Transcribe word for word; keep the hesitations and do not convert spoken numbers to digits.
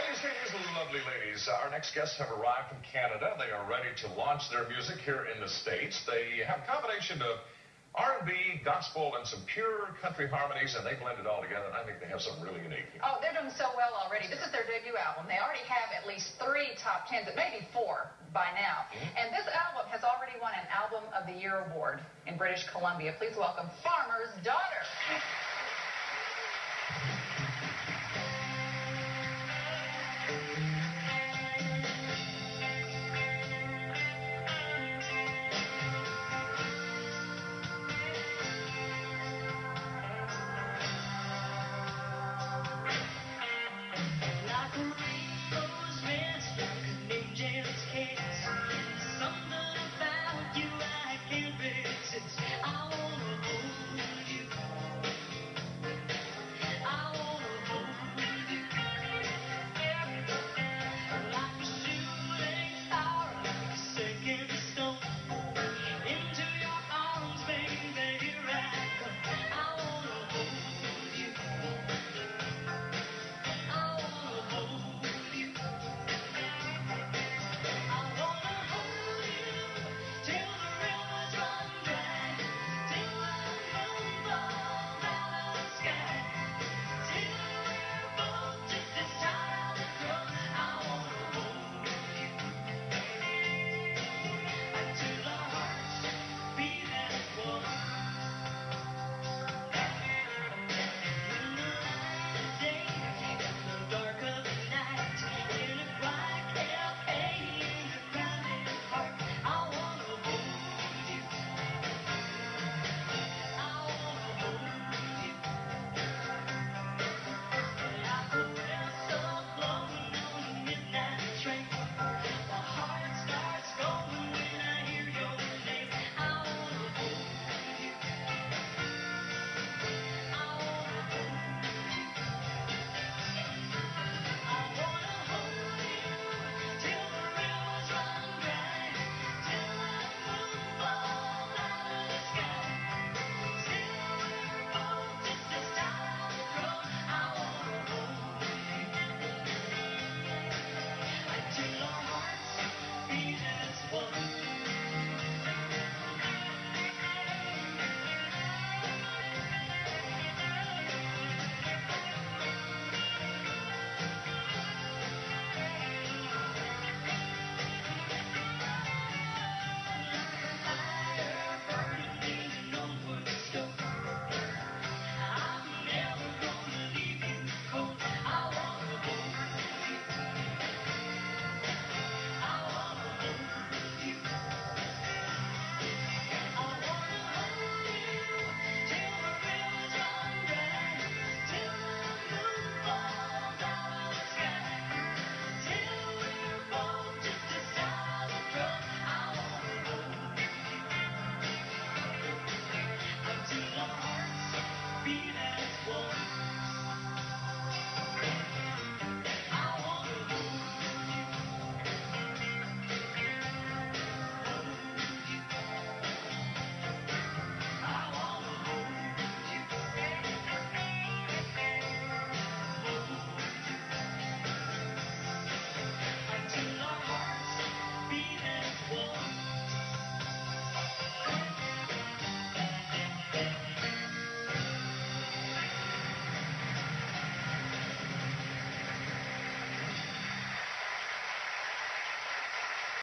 Ladies, ladies, lovely ladies, our next guests have arrived from Canada. They are ready to launch their music here in the States. They have a combination of R and B, gospel, and some pure country harmonies, and they blend it all together, and I think they have something really unique. Oh, they're doing so well already. This is their debut album. They already have at least three top tens, maybe four by now. Mm-hmm. And this album has already won an Album of the Year award in British Columbia. Please welcome Farmer's Daughter.